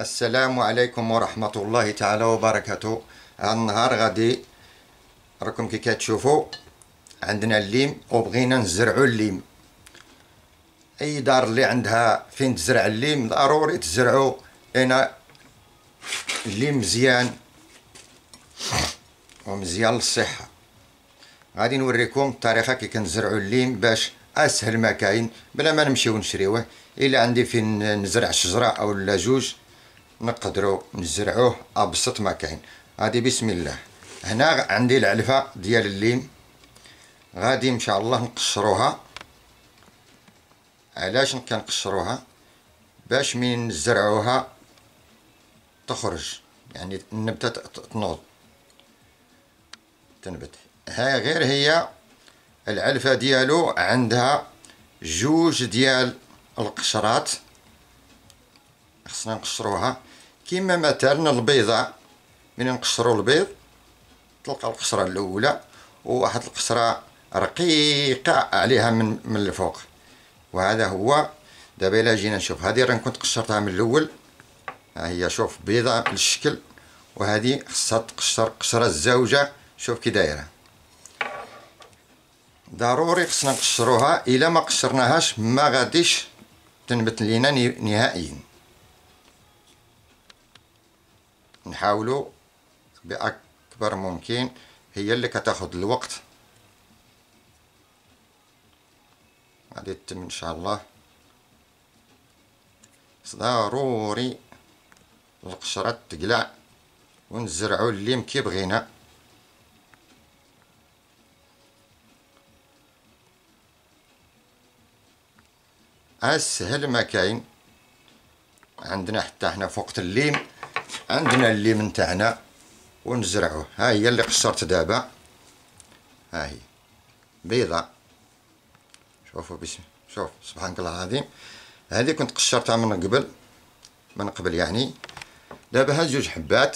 السلام عليكم ورحمة الله تعالى وبركاته. هذا النهار غادي راكم كي كتشوفوا عندنا الليم وبغينا نزرعوا الليم. اي دار اللي عندها فين تزرع الليم ضروري تزرعوا هنا الليم مزيان ومزيان للصحة. غادي نوريكم الطريقة كي كنزرعوا الليم باش اسهل ما كاين بلا ما نمشيو نشريوه. الا عندي فين نزرع شجرة او لا جوج نقدروا نزرعوه ابسط ما كاين. هادي بسم الله. هنا عندي العلفة ديال الليم غادي ان شاء الله نقشروها. علاش كنقشروها؟ باش من نزرعوها تخرج، يعني النبتة تنوض تنبت. ها غير هي العلفة ديالو عندها جوج ديال القشرات خصنا نقشروها. كيما مثلا البيضة، من نقشرو البيض تلقى القشرة الأولى وواحد القشرة رقيقة عليها من الفوق، وهذا هو. دابا إلا جينا نشوف هذه راه كنت قشرتها من الأول، ها هي شوف بيضة الشكل، وهذه خصها تقشر قشرة الزوجة. شوف كي دايرة، ضروري خصنا نقشروها. إلا ما قشرناهاش ما غاديش تنبت لينا نهائيا. نحاولوا بأكبر ممكن، هي اللي كتاخد الوقت. غادي تتم ان شاء الله. ضروري القشرة تقلع ونزرعو الليم كي بغينا. اسهل ما كاين. عندنا حتى حنا في وقت الليم عندنا الليم نتاعنا ونزرعوه. ها هي اللي قشرت دابا، ها هي بيضة. شوفوا شوف سبحان الله العظيم. هذه كنت قشرتها من قبل يعني. دابا هاد جوج حبات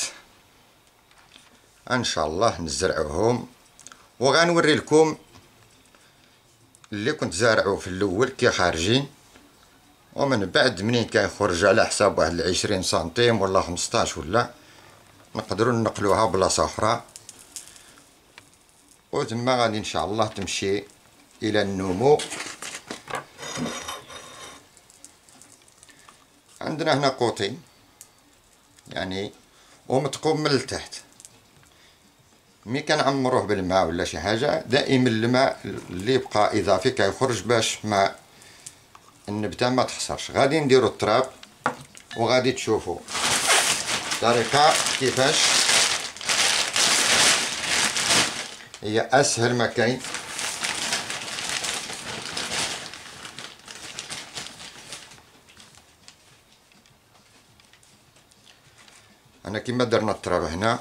ان شاء الله نزرعوهم، وغنوري لكم اللي كنت زارعوه في الاول كي خارجين، ومن بعد منين كيخرج على حساب واحد 20 سنتيم ولا 15 ولا نقدروا ننقلوها بلاصه اخرى، وتما غادي ان شاء الله تمشي الى النمو. عندنا هنا قوطي يعني ومتقوم من التحت. مي كنعمروه بالماء ولا شي حاجه دائما الماء اللي يبقى اضافي كيخرج باش ما النبته ما تخسرش. غادي نديرو التراب وغادي تشوفوا الطريقه كيفاش هي اسهل ما كاين. انا كيما درنا التراب هنا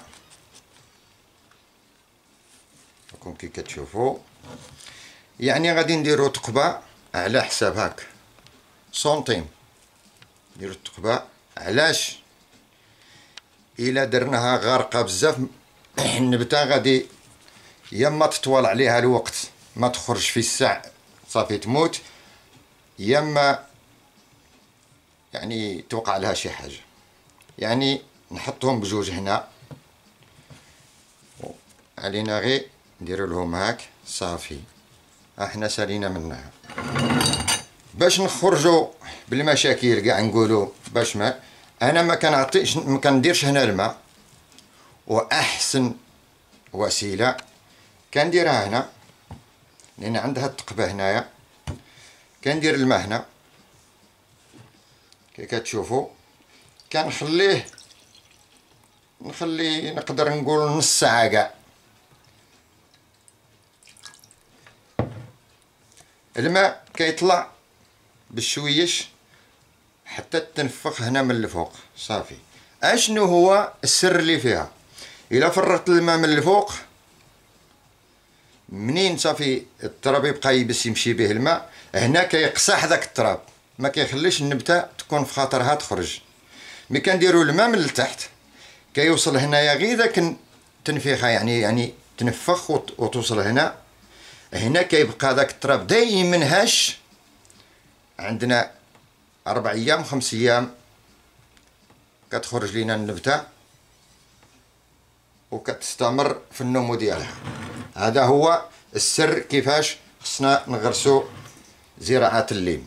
راكم كي كتشوفوا، يعني غادي نديرو تقبه على حساب هاك سنتيم. نديرو التقبه علاش؟ الا درناها غارقه بزاف النبته غادي يا اما تطول عليها الوقت ما تخرج في الساع صافي تموت، يا اما يعني توقع لها شي حاجه. يعني نحطهم بجوج هنا، علينا غير نديرو لهم هاك صافي. احنا سالينا منها باش نخرجوا بالمشاكل كاع نقولوا. باش ما انا ما كنعطيش ما كنديرش هنا الماء، واحسن وسيله كنديرها هنا لان عندها التقبه هنايا. كندير الماء هنا كي كتشوفوا، كنخليه نقدر نقول نص ساعه كاع. الماء كيطلع بالشويش حتى تنفخ هنا من الفوق صافي. اشنو هو السر اللي فيها؟ الا فرغت الماء من الفوق منين صافي التراب يبقى يبس يمشي به الماء، هنا كيقصح داك التراب ما كيخليش النبته تكون في خاطرها تخرج. ملي كنديروا الماء من التحت كيوصل هنايا غير داك التنفيخه، يعني تنفخ وتوصل هنا كيبقى داك التراب دايما هش. عندنا 4 أيام 5 أيام كتخرج لينا النبتة وكتستمر في النمو ديالها. هذا هو السر كيفاش خصنا نغرسو زراعة الليم.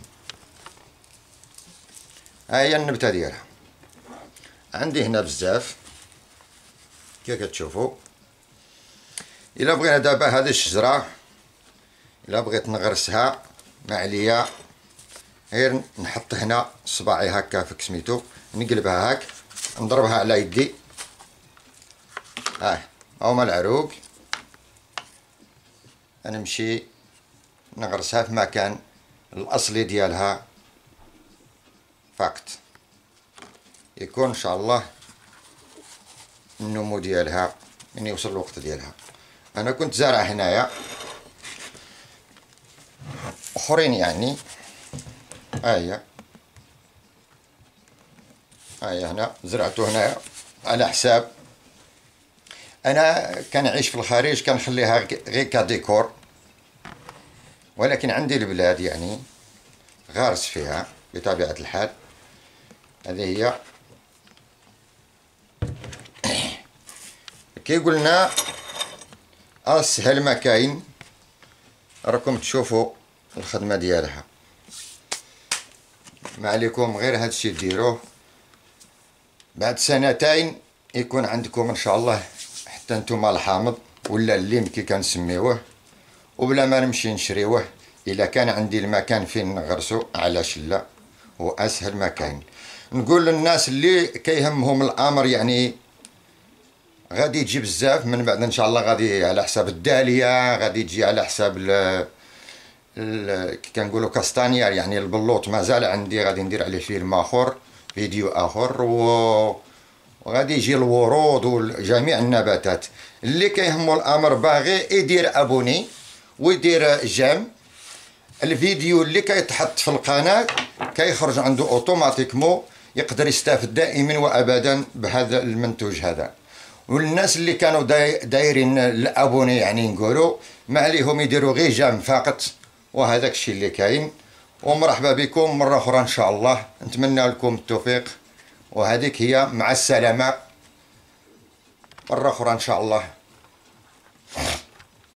ها هي النبتة ديالها، عندي هنا بزاف كيف كتشوفوا. الا بغينا دابا هذه الشجرة الا بغيت نغرسها ما عليا غير نحط هنا صباعي هكا في سميتو، نقلبها هاك، نضربها على يدي، هاهما العروق، نمشي نغرسها في مكان الاصلي ديالها فقط، يكون ان شاء الله النمو ديالها من يوصل الوقت ديالها. انا كنت زارع هنايا اخرين يعني، هي هنا زرعته هنايا على حساب. انا كنعيش في الخارج كنخليها غير كديكور، ولكن عندي البلاد يعني غارس فيها بطبيعة الحال. هذه هي كي قلنا اسهل ما كاين، راكم تشوفوا الخدمة ديالها. ما عليكم غير هادشي ديروه، بعد سنتين يكون عندكم ان شاء الله حتى نتوما الحامض ولا الليم كي كنسميوه، وبلا ما نمشي نشريوه. الا كان عندي المكان فين نغرسو علاش لا، هو اسهل ما كاين. نقول للناس اللي كيهمهم الامر يعني غادي تجي بزاف من بعد ان شاء الله، غادي على حساب الداليه، غادي تجي على حساب كي كنقولوا كاستانيار يعني البلوط، مازال عندي غادي ندير عليه فيلم اخر، فيديو اخر، وغادي يجي الورود وجميع النباتات. اللي كيهمو الامر باغي يدير ابوني ويدير جيم، الفيديو اللي كيتحط في القناه كيخرج عنده اوتوماتيكمو، يقدر يستافد دائما وابدا بهذا المنتوج هذا. والناس اللي كانوا دايرين الابوني يعني نقولوا ما عليهم يديروا غير جيم فقط، وهذاك الشيء اللي كاين. ومرحبا بكم مرة أخرى إن شاء الله، نتمنى لكم التوفيق، وهذيك هي مع السلامة مرة أخرى إن شاء الله.